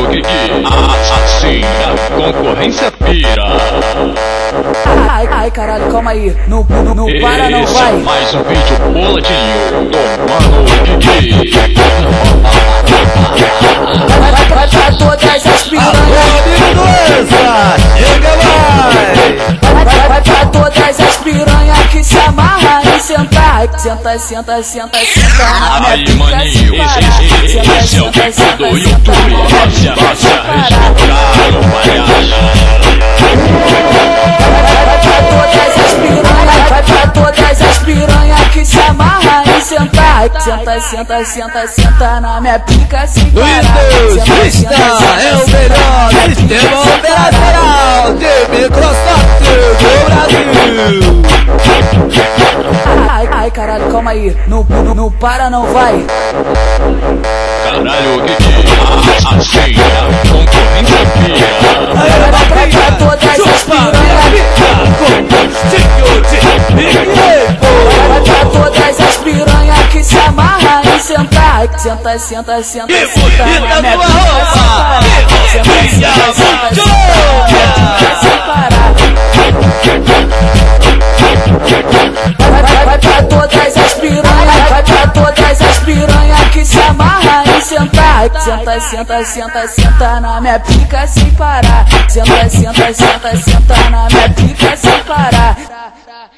Assim a concorrência pira. Ai, caralho, calma aí. Não para, não vai. Mais um vídeo boladinho tomando Gigi. Vai pra todas as piranhas. Vai pra todas as piranhas que se amarra e sentar. Senta, senta, senta, senta. Aí, maninho, esse é o vídeo do YouTube. Baixa respeitar o palhaço. Vai pra todas as piranhas que se amarra e sentar. Senta, senta, senta, senta na minha pica sem parar. Esta é o melhor sistema operacional de Microsoft do Brasil. Ai, caralho, calma aí. Não para, não vai. Caralho, Gigi. Assim a concorrência pira. Vai pra todas as piranhas. Vai pra todas as piranhas que se amarra e sentar. Senta, senta, senta, senta na minha pica sem parar. Senta, senta, senta, senta na minha pica sem parar. Vai pra todas as piranhas. Vai pra todas as piranhas que se amarra e sentar. Senta, senta, senta, senta na minha pica sem parar. Senta, senta, senta, senta na minha pica sem parar.